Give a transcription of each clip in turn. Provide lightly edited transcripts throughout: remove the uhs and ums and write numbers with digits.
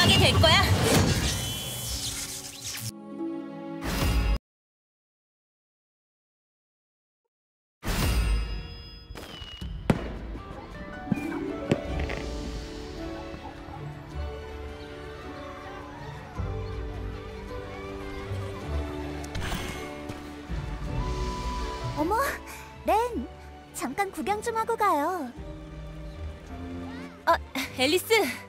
마지막이 될 거야. 어머, 렌, 잠깐 구경 좀 하고 가요. 앨리스.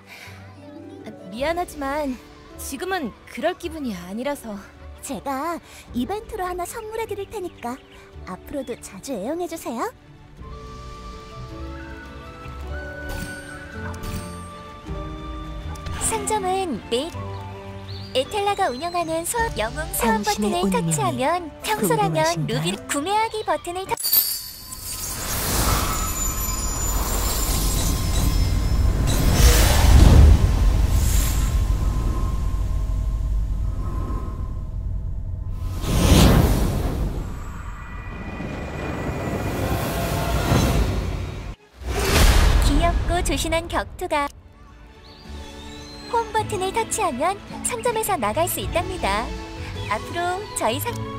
미안하지만 지금은 그럴 기분이 아니라서. 제가 이벤트로 하나 선물해 드릴 테니까 앞으로도 자주 애용해 주세요. 상점은 에텔라가 운영하는 수업 영웅 사원 버튼을 터치하면 평소라면 루비 구매하기 버튼을 귀엽고 조신한 격투가 홈 버튼을 터치하면 상점에서 나갈 수 있답니다. 앞으로 저희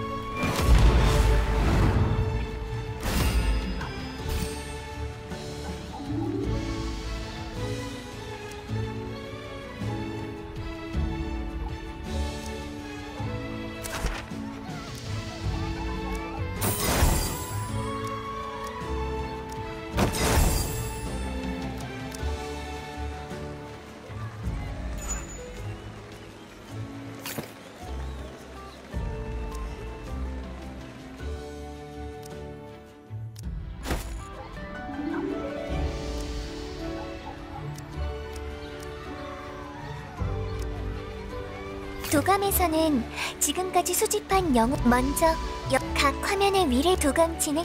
도감에서는 지금까지 수집한 영웅 먼저 각 화면의 위를 도감치는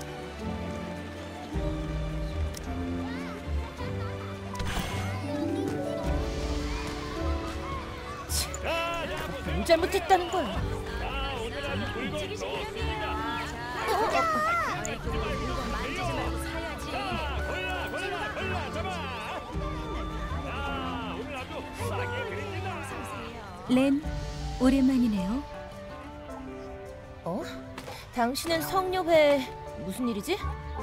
뭘 잘못했다는 거야? 렌, 오랜만이네요. 당신은 성녀회 무슨 일이지?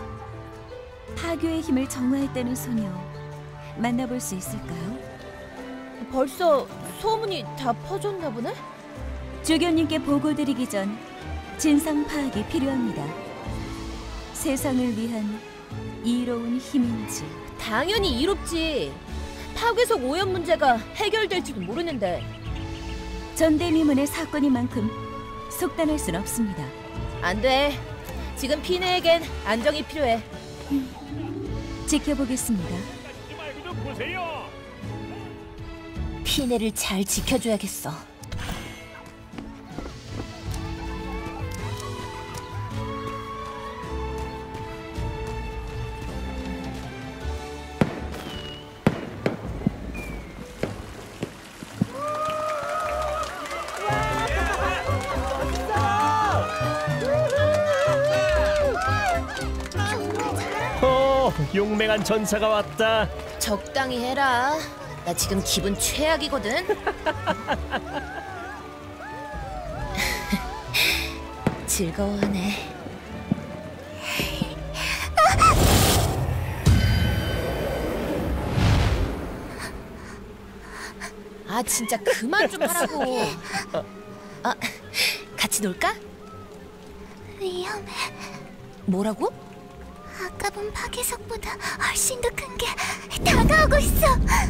파괴의 힘을 정화했다는 소녀 만나볼 수 있을까요? 벌써 소문이 다 퍼졌나 보네? 주교님께 보고드리기 전 진상 파악이 필요합니다. 세상을 위한 이로운 힘인지. 당연히 이롭지. 파괴석 오염 문제가 해결될지도 모르는데. 전대미문의 사건이만큼 속단할 순 없습니다. 안 돼. 지금 피네에겐 안정이 필요해. 지켜보겠습니다. 피네를 잘 지켜줘야겠어. 용맹한 전사가 왔다. 적당히 해라. 나 지금 기분 최악이거든. 즐거워하네. 아 진짜 그만 좀 하라고. 같이 놀까? 위험해. 뭐라고? 아까 본 파괴석보다 훨씬 더 큰 게 다가오고 있어.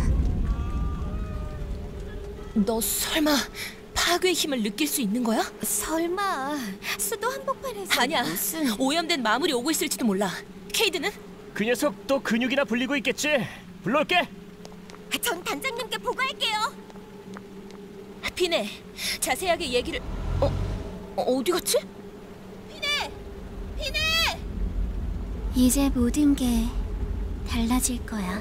너 설마 파괴의 힘을 느낄 수 있는 거야? 설마 수도 한복판에서 아니야. 무슨 오염된 마물이 오고 있을지도 몰라. 케이드는? 그 녀석 또 근육이나 불리고 있겠지. 불러올게. 전 단장님께 보고할게요. 피네, 자세하게 얘기를... 어디 갔지? 피네! 이제 모든 게 달라질 거야.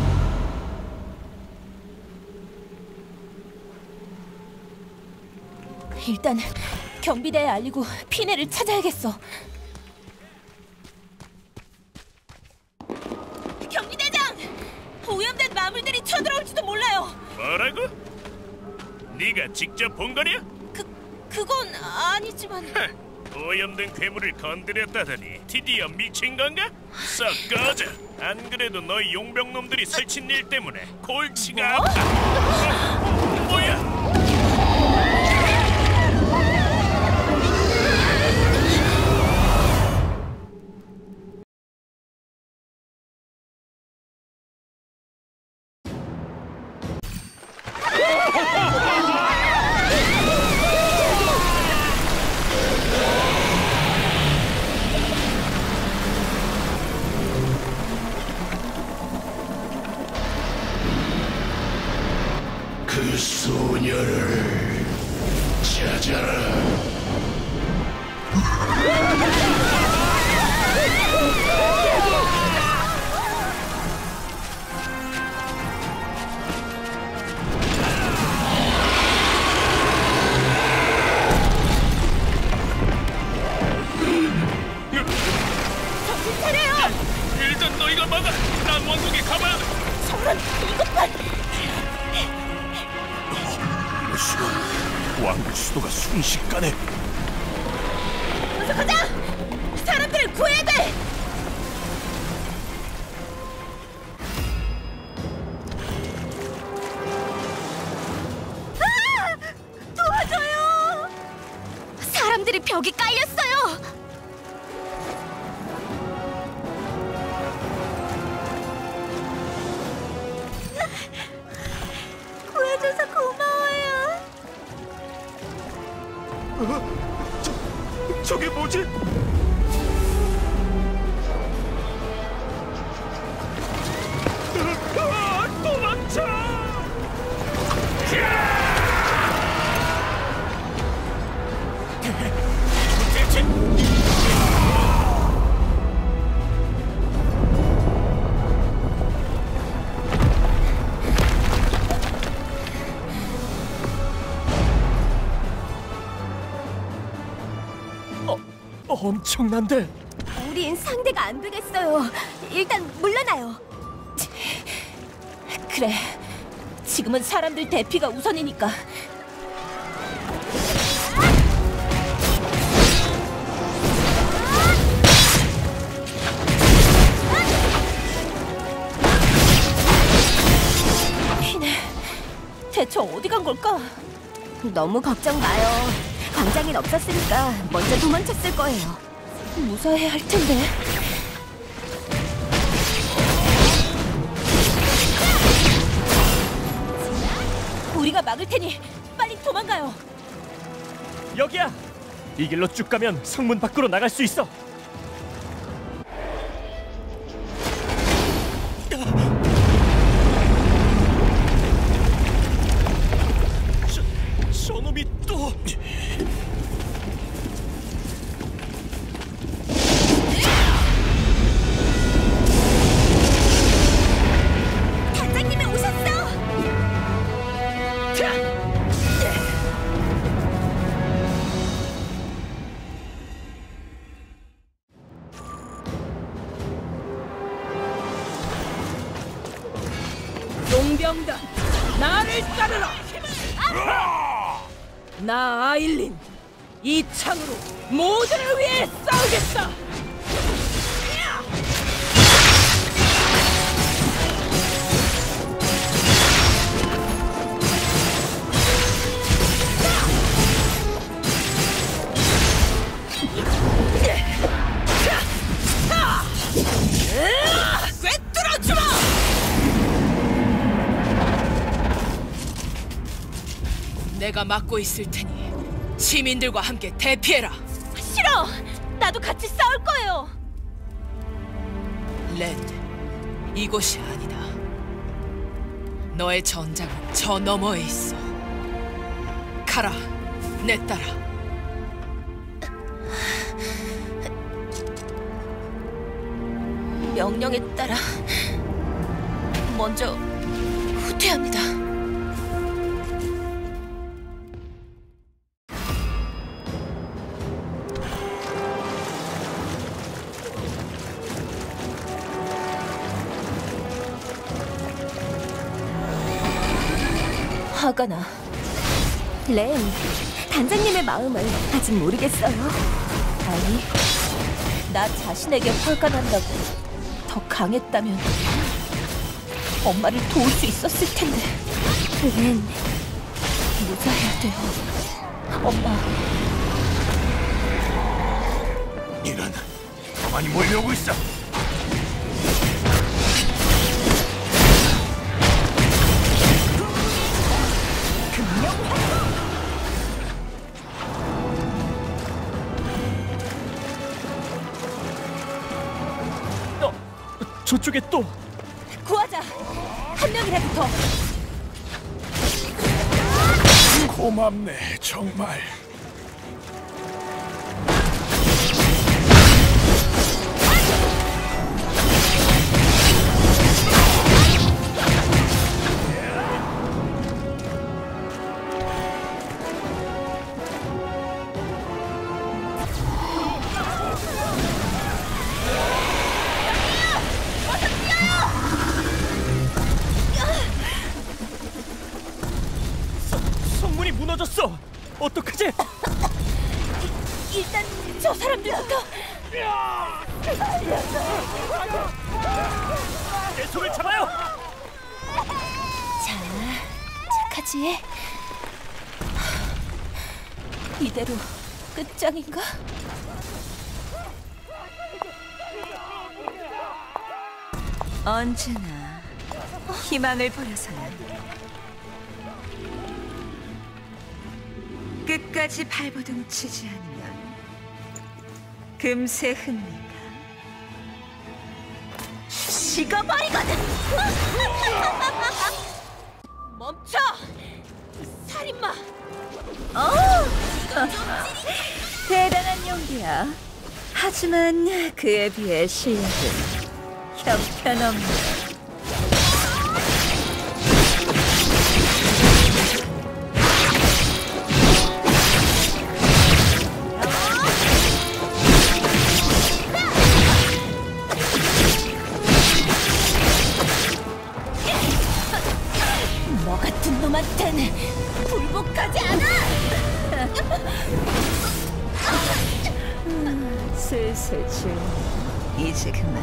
일단 경비대에 알리고 피네를 찾아야겠어. 경비대장! 오염된 마물들이 쳐들어올지도 몰라요. 뭐라고? 네가 직접 본 거냐? 그건 아니지만. 오염된 괴물을 건드렸다더니 드디어 미친 건가? 썩 꺼져. 안 그래도 너희 용병놈들이 설친 일 때문에 골치가 아프다. 뭐야? 그 소녀를 찾아라. 일단 너희가 막아. 난 왕국에 가봐야 돼. 왕국 수도가 순식간에. 어서 가자! 사람들을 구해야 돼! 도와줘요! 사람들이 벽에 깔렸어요! 구해줘서 고마워요. 저게 뭐지? 도망쳐! 엄청난데. 우린 상대가 안 되겠어요. 일단 물러나요. 그래. 지금은 사람들 대피가 우선이니까. 피네. 대체 어디 간 걸까? 너무 걱정 마요. 광장엔 없었으니까 먼저 도망쳤을 거예요. 무사해야 할 텐데. 우리가 막을 테니 빨리 도망가요. 여기야. 이 길로 쭉 가면 성문 밖으로 나갈 수 있어. 저놈이 또. 단장님이 오셨어! 용병단, 나를 따르라! 나 아일린, 이 창으로 모두를 위해 싸우겠다! 꿰뚫어주마! 내가 막고 있을 테니 시민들과 함께 대피해라. 싫어! 나도 같이 싸울 거예요. 랜드, 이곳이 아니다. 너의 전장은 저 너머에 있어. 가라, 내 따라. 명령에 따라 먼저 후퇴합니다. 화가 나. 렌, 단장님의 마음을 아직 모르겠어요. 아니, 나 자신에게 화가 난다고 더 강했다면 엄마를 도울 수 있었을 텐데. 렌, 무사해야 돼요. 엄마. 이런, 가만히 몰려오고 있어. 저쪽에 또 구하자. 한 명이라도 더. 고맙네, 정말. 성문이 무너졌어. 어떡하지? 일단 저 사람들부터. 내 손을 잡아요. 착하지? 이대로 끝장인가? 언제나 희망을 버려서는 끝까지 발버둥치지 않으면 금세 흥미가 식어버리거든! 멈춰! 살인마! 대단한 용기야. 하지만 그에 비해 실력은 형편없네. 너 같은 놈한테는 굴복하지 않아! 슬슬 줄 이제 그만.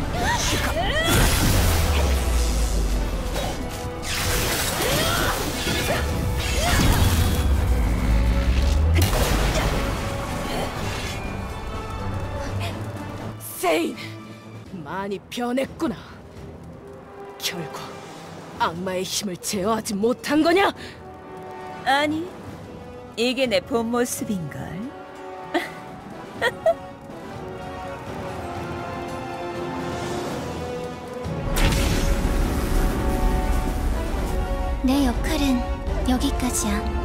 세인! 많이 변했구나. 결국 악마의 힘을 제어하지 못한 거냐? 아니, 이게 내 본 모습인걸. 내 역할은 여기까지야.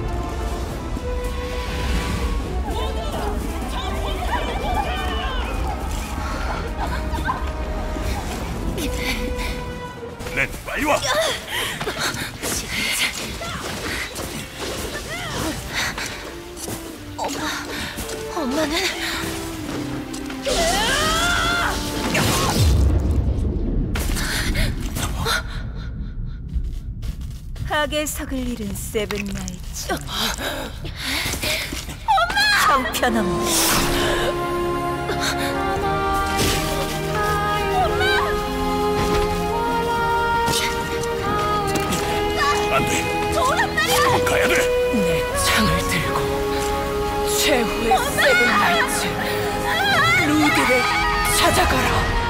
렌, 빨리 와. 엄마는 하계석을 잃은 세븐나이츠. 형편없네. 안 돼. 가야 돼. 내 창을 들고 최후의 세븐나이츠 루드를 찾아가라.